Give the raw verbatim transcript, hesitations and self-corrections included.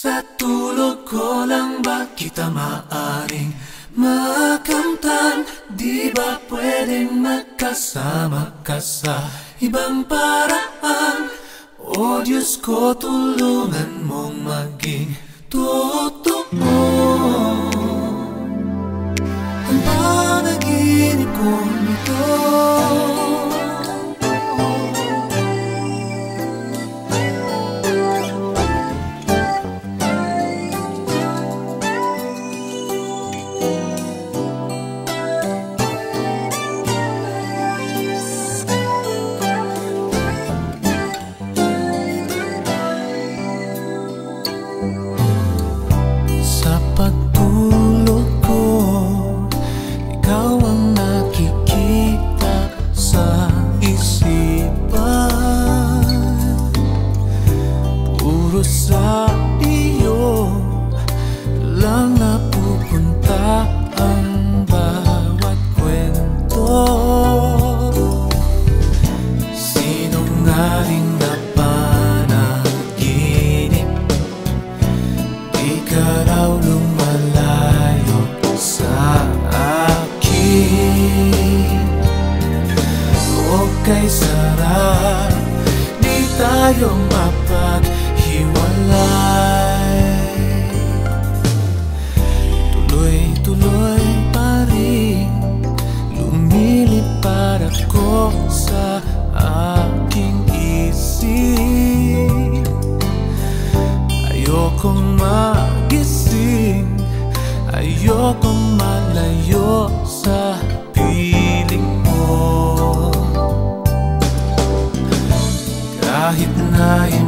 Sa tulog ko lang ba kita maaring makamtan? Di ba pwedeng magkasama ka sa ibang paraan? O Diyos ko, tulungan mong maging totoo ang panaginip kong ito. Sa iyo lang napupunta ang bawat kwento. Sinungaling na panaginip, di ka raw lumalayo sa akin. Huwag kay sarap, di tayo mapag tuloy-tuloy pa rin lumilipad ako sa aking isip. Ayokong magising, ayokong malayo sa piling mo. Kahit na